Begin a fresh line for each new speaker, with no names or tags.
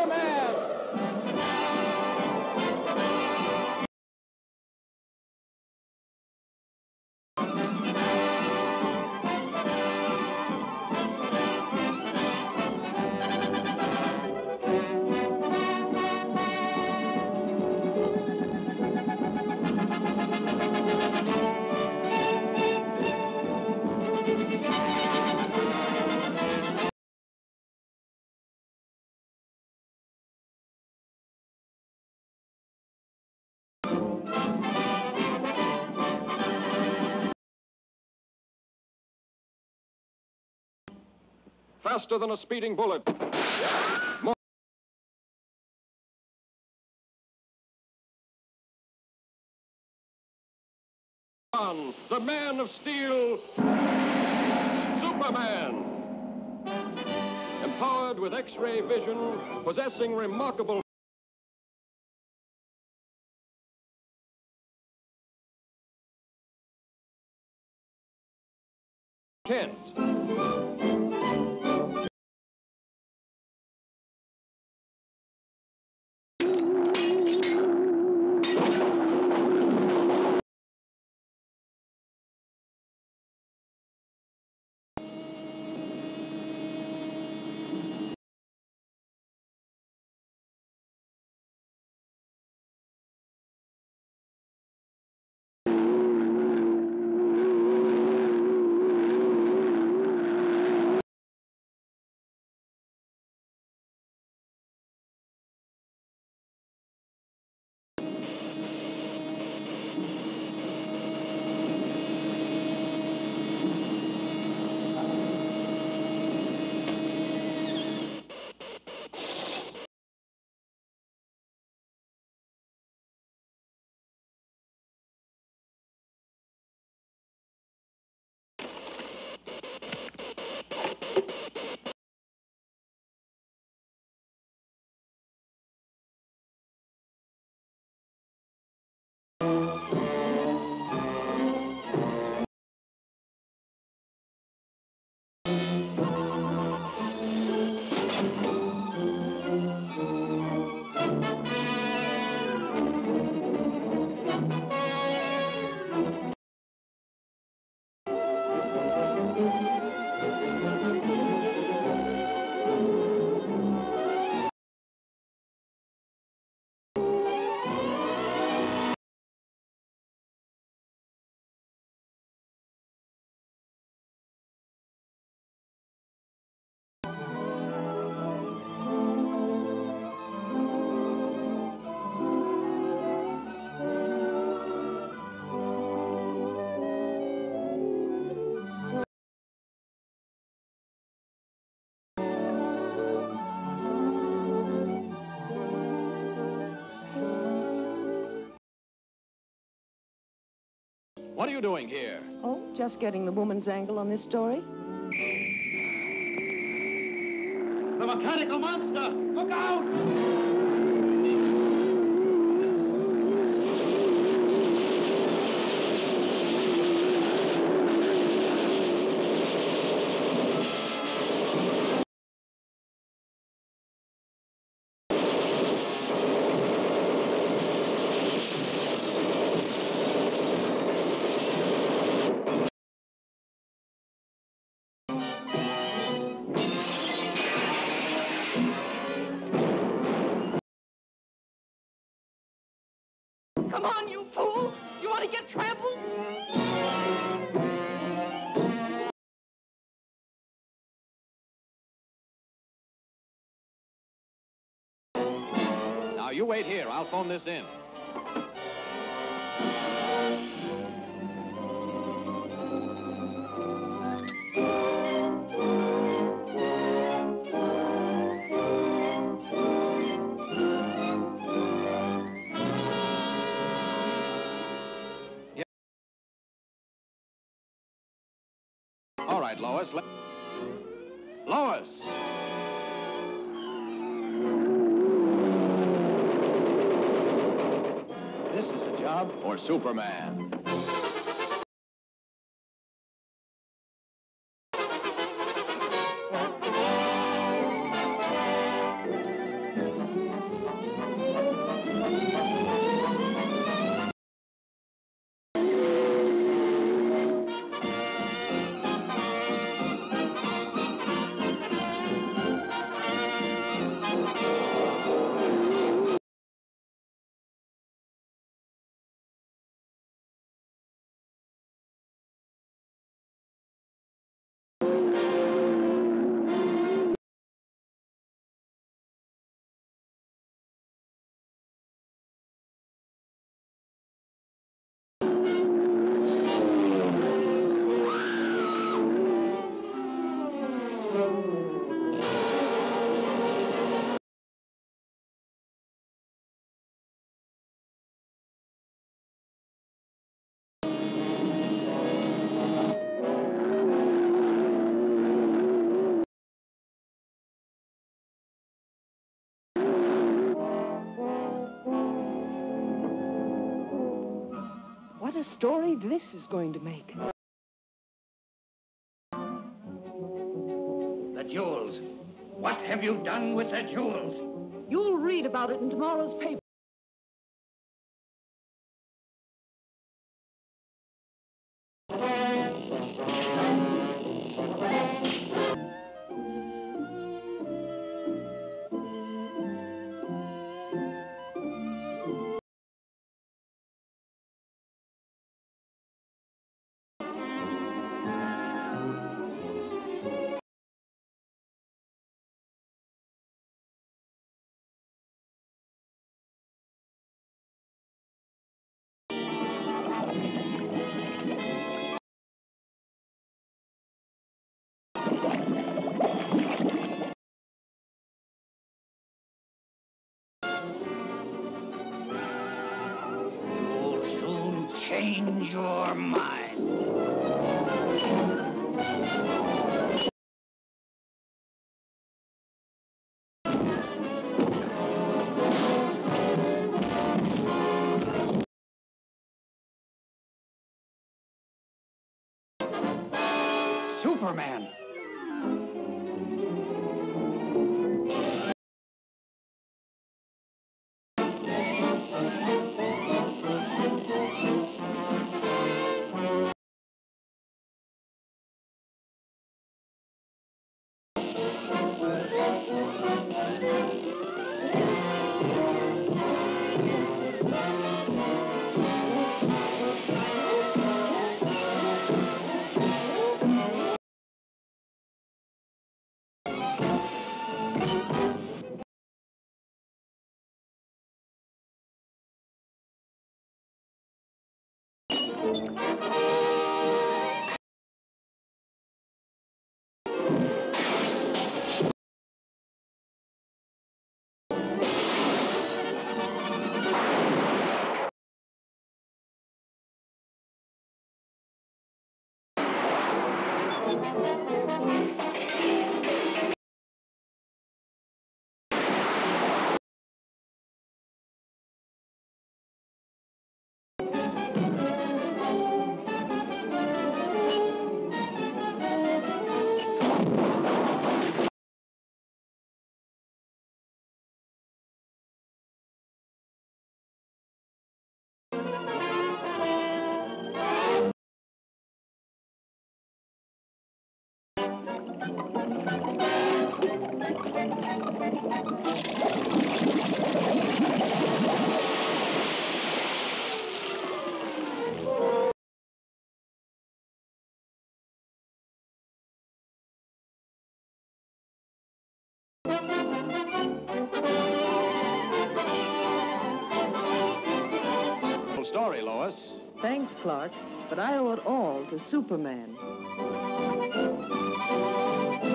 Superman! Faster than a speeding bullet. More. The Man of Steel, Superman. Empowered with X-ray vision, possessing remarkable Kent.
What are you doing here?
Oh, just getting the woman's angle on this story.
The mechanical monster! Look out!
Come on, you fool! Do you want to get trampled?
Now, you wait here. I'll phone this in. All right, Lois. Lois! This is a job for Superman.
story this is going to make.
The jewels. What have you done with the jewels?
You'll read about it in tomorrow's paper.
You'll soon change your mind. Superman!
Story, Lois.
Thanks, Clark, but I owe it all to Superman.